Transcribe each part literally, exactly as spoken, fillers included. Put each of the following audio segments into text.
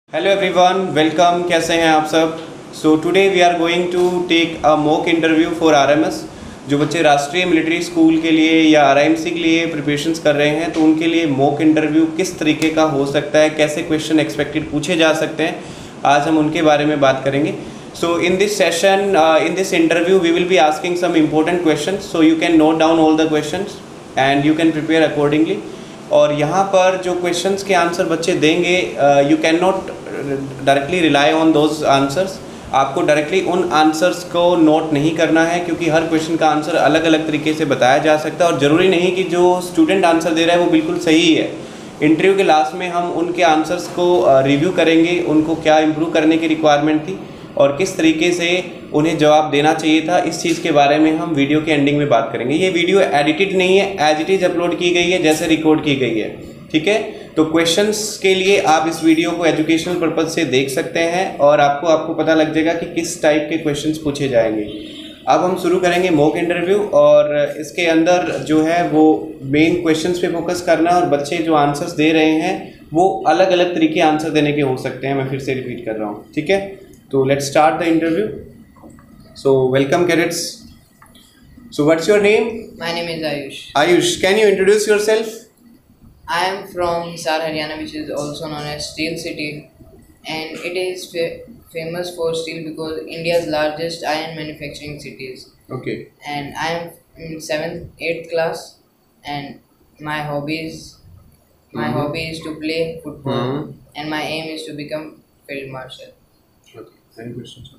Hello everyone, welcome. कैसे हैं आप सब? So today we are going to take a mock interview for RMS. जो बच्चे राष्ट्रीय मिलिट्री स्कूल के लिए या आरआईएमसी के लिए प्रिपरेशंस कर रहे हैं, तो उनके लिए मॉक इंटरव्यू किस तरीके का हो सकता है, कैसे क्वेश्चन एक्सपेक्टेड पूछे जा सकते हैं, आज हम उनके बारे में बात करेंगे। So in this session, in this interview we will be asking some important question, so you can note down all the question and you can prepare accordingly. और यहाँ पर जो क्वेश्चंस के आंसर बच्चे देंगे, you can not directly rely on those answers. आपको directly उन answers को नोट नहीं करना है, क्योंकि हर क्वेश्चन का आंसर अलग अलग तरीके से बताया जा सकता है और ज़रूरी नहीं कि जो स्टूडेंट आंसर दे रहा है वो बिल्कुल सही है। इंटरव्यू के लास्ट में हम उनके आंसर्स को रिव्यू करेंगे, उनको क्या इम्प्रूव करने की रिक्वायरमेंट थी और किस तरीके से उन्हें जवाब देना चाहिए था, इस चीज़ के बारे में हम वीडियो के एंडिंग में बात करेंगे। ये वीडियो एडिटेड नहीं है, एज इट इज़ अपलोड की गई है जैसे रिकॉर्ड की गई है, ठीक है। तो क्वेश्चंस के लिए आप इस वीडियो को एजुकेशनल पर्पज से देख सकते हैं और आपको आपको पता लग जाएगा कि किस टाइप के क्वेश्चंस पूछे जाएंगे। अब हम शुरू करेंगे मॉक इंटरव्यू, और इसके अंदर जो है वो मेन क्वेश्चंस पे फोकस करना है और बच्चे जो आंसर्स दे रहे हैं वो अलग अलग तरीके आंसर देने के हो सकते हैं। मैं फिर से रिपीट कर रहा हूँ, ठीक है। तो let's start the interview. So welcome cadets. So what's your name? My name is Ayush. Ayush, can you introduce yourself? I am from Hisar, Haryana, which is also known as Steel City, and it is fa- famous for steel because India's largest iron manufacturing cities. Okay. And I am in seventh, eighth class, and my hobbies, my Mhm. hobby is to play football, Mhm. and my aim is to become field marshal. Okay. Any questions?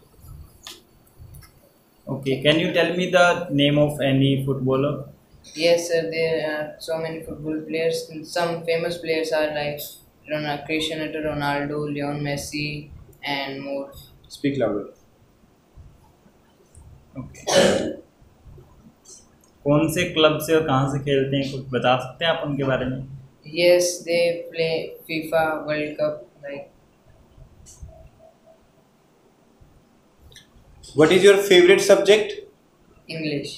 Okay, can you tell me the name of any footballer? Yes, sir. There are so many football players. Some famous players are like Ronaldo, Cristiano Ronaldo, Lionel Messi, and more. Speak louder. Okay. कौन से club से और कहाँ से खेलते हैं, कुछ बता सकते हैं आप उनके बारे में? Yes, they play FIFA World Cup. Like What is your favorite subject? English.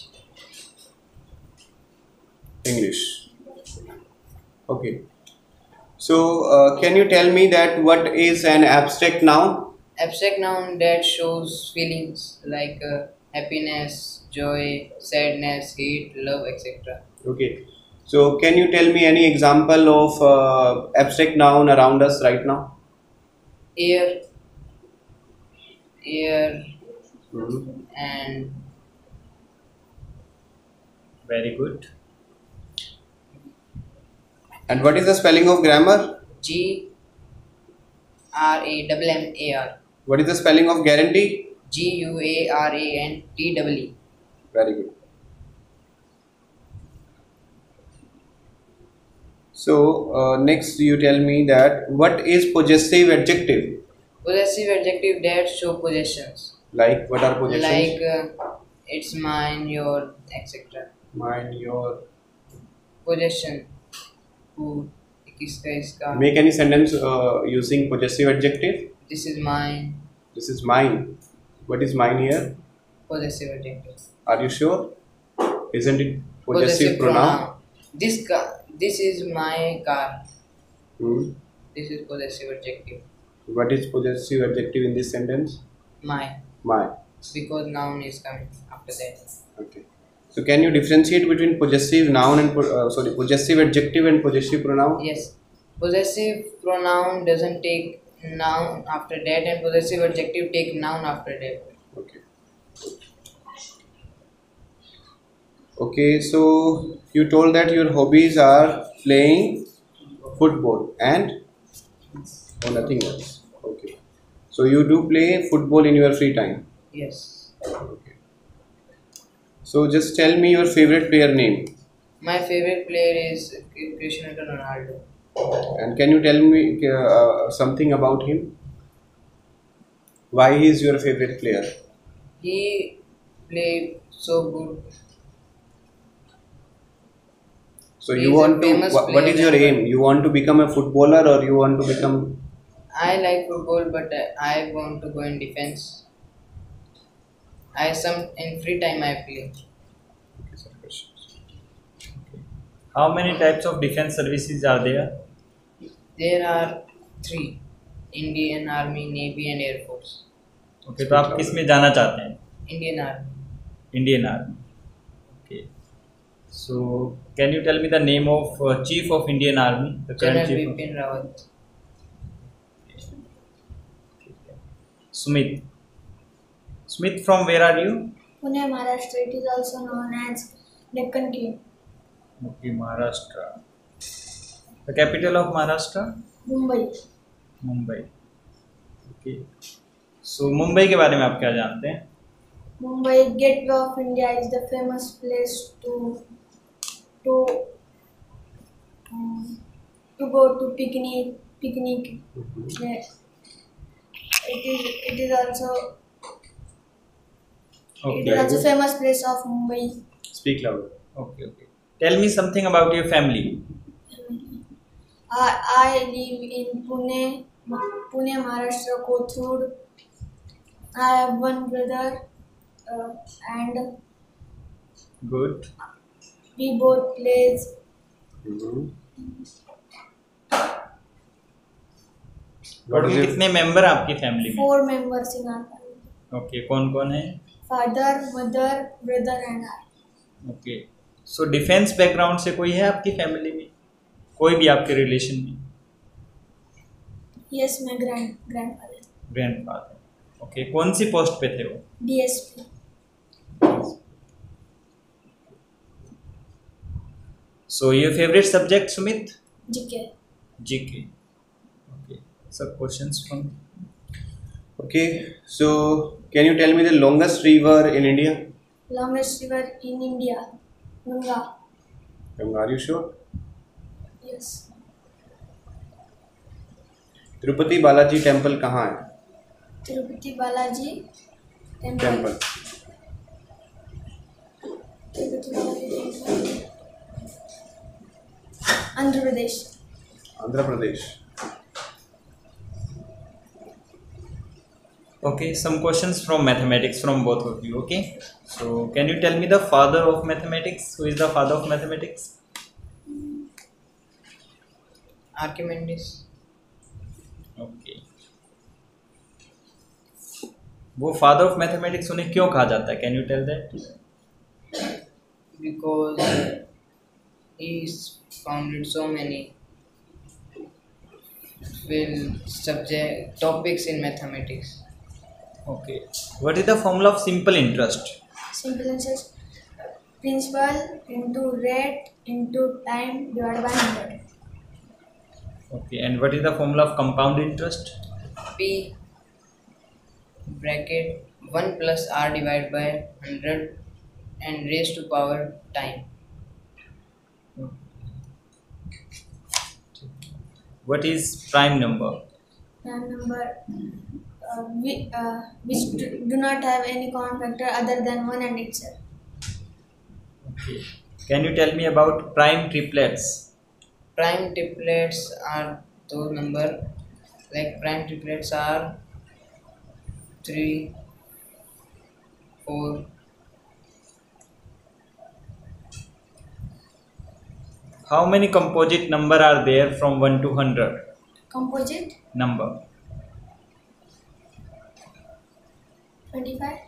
English. Okay. So uh, can you tell me that what is an abstract noun? Abstract noun that shows feelings like uh, happiness, joy, sadness, hate, love, et cetera. Okay. So can you tell me any example of uh, abstract noun around us right now? Air, air, Mhm. and Very good. And what is the spelling of grammar? G R A M M A R. What is the spelling of guarantee? G U A R A N T E E. Very good. So uh, next you tell me that what is possessive adjective? Possessive adjective that show possessions. Like what are possessions? Like uh, it's mine, your, et cetera. Mine, your. Possession. Who? किसका इसका. Make any sentence uh, using possessive adjective. This is mine. This is mine. What is mine here? Possessive adjective. Are you sure? Isn't it possessive, pronoun? This car. This is my car. Hmm. This is possessive adjective. What is possessive adjective in this sentence? My. My. Because noun is coming after that. Okay. So can you differentiate between possessive noun and po- uh, sorry possessive adjective and possessive pronoun? Yes. Possessive pronoun doesn't take noun after that, and possessive adjective take noun after that. Okay. Okay. So you told that your hobbies are playing football and or nothing else. Okay. So you do play football in your free time. Yes. Okay. So just tell me your favorite player name. My favorite player is Cristiano Ronaldo. And can you tell me uh, something about him? Why he is your favorite player? He played so good. So He you is a want to, famous wha- what is your player. aim? You want to become a footballer or you want to become? I like football, but I want to go in defense. I some in free time I play. Okay, sir, questions. How many types of defense services are there? There are three. Indian Army, Navy, and Air Force. Okay, तो आप किस में जाना चाहते हैं? Indian Army. Indian Army. Okay, so can you tell me the name of chief of Indian Army, the current General चीफ? Bipin Rawat. Sumit. Sumit, from where are you? Pune, Maharashtra. It is also known as Deccan King. Okay, Maharashtra. The capital of Maharashtra? Mumbai. Mumbai. Okay, so Mumbai के बारे में आप क्या जानते हैं? Mumbai Gateway of India is the famous place to to um, to go to picnic picnic. Yeah. It is it is also it is also okay famous place of Mumbai. Speak loud. Okay okay, tell me something about your family. I I live in Pune, Pune, Maharashtra, Kothur. I have one brother, uh, and good. we both plays. Mm-hmm. What total is your कितने member आपकी family में? Four members in our family: okay, कौन कौन है? father, mother, brother, and I. Okay, so defence background से कोई है आपकी फैमिली में, कोई भी आपके रिलेशन में? Yes, my grand grandfather. Grandfather. Okay, कौन सी पोस्ट पे थे वो? D S P. So your favourite subject Sumit? G K. GK. Okay, सब questions from. Okay, so can you tell me the longest river in India? Longest river in India, Ganga. Um, Are you sure? Yes. Tirupati Balaji temple कहाँ है? Tirupati Balaji Temple. Temple Tirupati Balaji Temple. Andhra Pradesh. Andhra Pradesh. Okay, some questions from mathematics from both of you. Okay, so can you tell me the father of mathematics? Who is the father of mathematics? Archimedes. Okay, वो father of mathematics उन्हें क्यों कहा जाता है? Can you tell that? Because he's founded so many field subject topics in mathematics. Okay, what is the formula of simple interest? Simple answers: principal into rate into time divided by hundred. Okay, and what is the formula of compound interest? P bracket one plus r divided by hundred and raised to power time. What is prime number? Prime number uh, we, uh, which do, do not have any common factor other than one and itself. Okay, can you tell me about prime triplets? Prime triplets are those number like prime triplets are three, four. How many composite number are there from one to one hundred? Composite Number. twenty-five.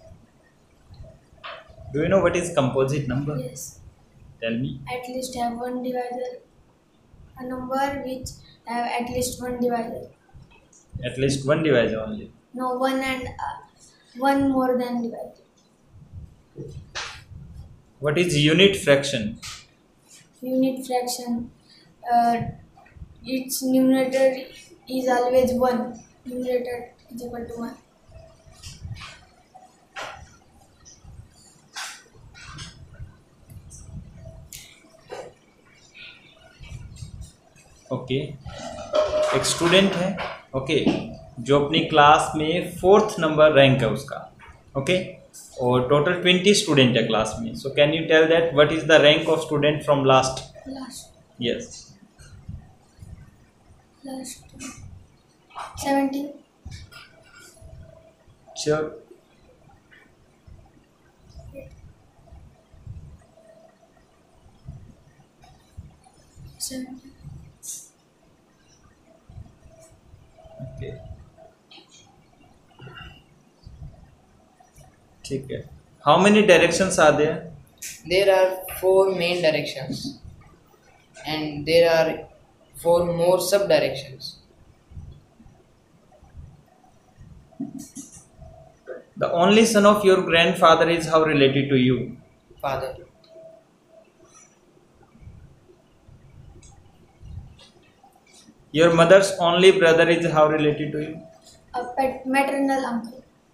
Do you know what is composite number? Yes. Tell me. At least have one divisor. A number which have at least one divisor. At least one divisor only. No, one and uh, one more than divisor. What is unit fraction? Unit fraction. Uh, its numerator is always one. Numerator is equal to one. Okay, एक student है, okay, जो अपनी class में fourth number rank है उसका, okay, और total twenty student है class में. So can you tell that what is the rank of student from last? Last. Yes. Last. Seventeen. Sure. Seventeen. Okay, ठीक है. How many directions are there? There are four main directions, and there are four more sub directions. The only son of your grandfather is how related to you? Father. Your mother's only brother is how related to you? A pet maternal uncle.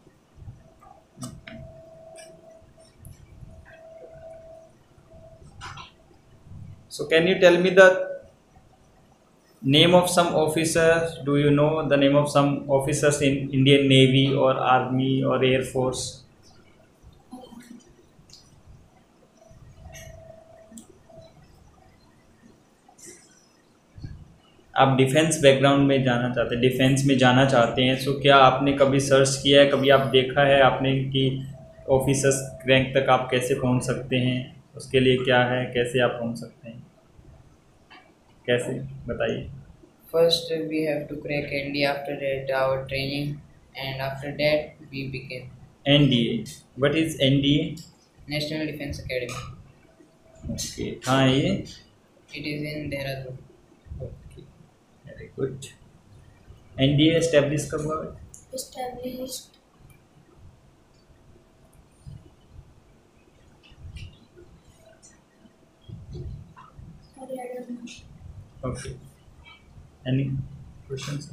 So can you tell me the name of some officers? Do you know the name of some officers in Indian Navy or Army or Air Force? आप defence background में जाना चाहते हैं, defence में जाना चाहते हैं, सो क्या आपने कभी सर्च किया है, कभी आप देखा है आपने कि ऑफिसर्स रैंक तक आप कैसे पहुंच सकते हैं, उसके लिए क्या है, कैसे आप पहुंच सकते हैं, कैसे बताइए. First, we have to crack N D A. After that, our training, and after that, we begin. N D A. What is N D A? National Defence Academy. Okay. हाँ ये. It is in Dehradun. Okay. Very good. N D A established कब हुआ? Established sorry, I don't know. Okay. Any questions?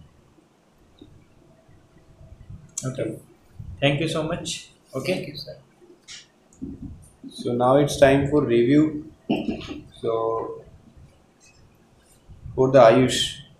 Okay. Thank you so much. Okay. Thank you, sir. So now it's time for review. So for the Ayush,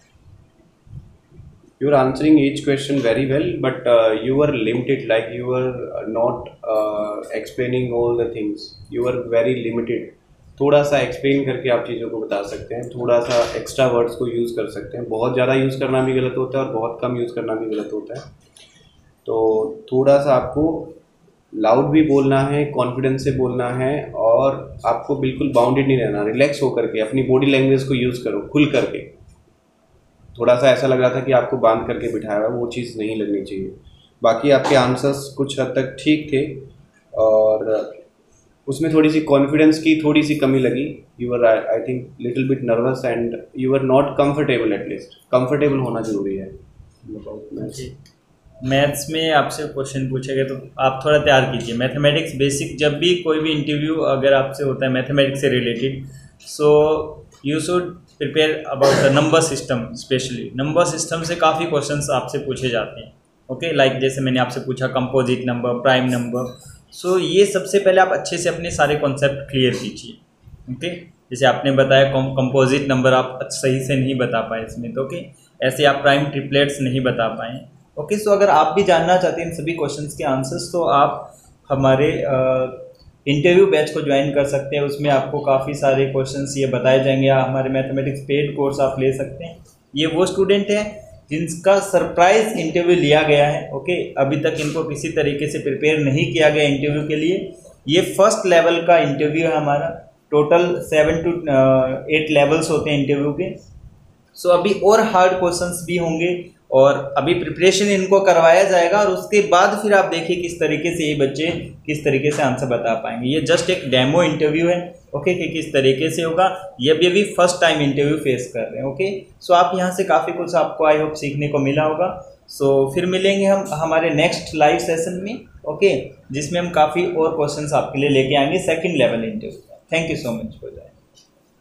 you are answering each question very well, but uh, you were limited, like you were not uh, explaining all the things. You were very limited. थोड़ा सा explain करके आप चीज़ों को बता सकते हैं, थोड़ा सा एक्स्ट्रा वर्ड्स को यूज़ कर सकते हैं. बहुत ज़्यादा यूज़ करना भी गलत होता है और बहुत कम यूज़ करना भी गलत होता है. तो थोड़ा सा आपको लाउड भी बोलना है, कॉन्फिडेंस से बोलना है, और आपको बिल्कुल बाउंडेड नहीं रहना. रिलैक्स होकर के अपनी बॉडी लैंग्वेज को यूज़ करो, खुल करके. थोड़ा सा ऐसा लग रहा था कि आपको बांध करके बिठाया हुआ, वो चीज़ नहीं लगनी चाहिए. बाकी आपके आंसर्स कुछ हद तक ठीक थे, और उसमें थोड़ी सी कॉन्फिडेंस की थोड़ी सी कमी लगी. You are I think little bit nervous and you are not comfortable. At least comfortable होना ज़रूरी है. मैथ्स में आपसे क्वेश्चन पूछे गए तो आप थोड़ा तैयार कीजिए. मैथमेटिक्स बेसिक, जब भी कोई भी इंटरव्यू अगर आपसे होता है मैथमेटिक्स से related, so you should prepare about the number system. Specially number system से काफ़ी क्वेश्चंस आपसे पूछे जाते हैं. ओके, लाइक जैसे मैंने आपसे पूछा composite number, prime number. So ये सबसे पहले आप अच्छे से अपने सारे कॉन्सेप्ट क्लियर कीजिए. ओके, जैसे आपने बताया कंपोजिट नंबर आप सही से नहीं बता पाए इसमें, तो ओके, ऐसे आप प्राइम ट्रिपलेट्स नहीं बता पाए. ओके, सो अगर आप भी जानना चाहते हैं इन सभी क्वेश्चंस के आंसर्स, तो आप हमारे इंटरव्यू बैच को ज्वाइन कर सकते हैं. उसमें आपको काफ़ी सारे क्वेश्चंस ये बताए जाएंगे. हमारे मैथमेटिक्स पेड कोर्स आप ले सकते हैं. ये वो स्टूडेंट हैं जिनका सरप्राइज इंटरव्यू लिया गया है. ओके, अभी तक इनको किसी तरीके से प्रिपेयर नहीं किया गया इंटरव्यू के लिए. ये फर्स्ट लेवल का इंटरव्यू है हमारा. Total seven two eight levels होते हैं इंटरव्यू के. सो so, अभी और हार्ड क्वेश्चंस भी होंगे, और अभी प्रिपरेशन इनको करवाया जाएगा, और उसके बाद फिर आप देखिए किस तरीके से ये बच्चे किस तरीके से आंसर बता पाएंगे. ये जस्ट एक डेमो इंटरव्यू है. ओके, कि किस तरीके से होगा. ये भी अभी फर्स्ट टाइम इंटरव्यू फेस कर रहे हैं. ओके, सो आप यहाँ से काफ़ी कुछ आपको आई होप सीखने को मिला होगा. सो so, फिर मिलेंगे हम हमारे नेक्स्ट लाइव सेशन में. ओके, जिसमें हम काफ़ी और क्वेश्चंस आपके लिए लेके आएंगे second level interview. Thank you so much for that.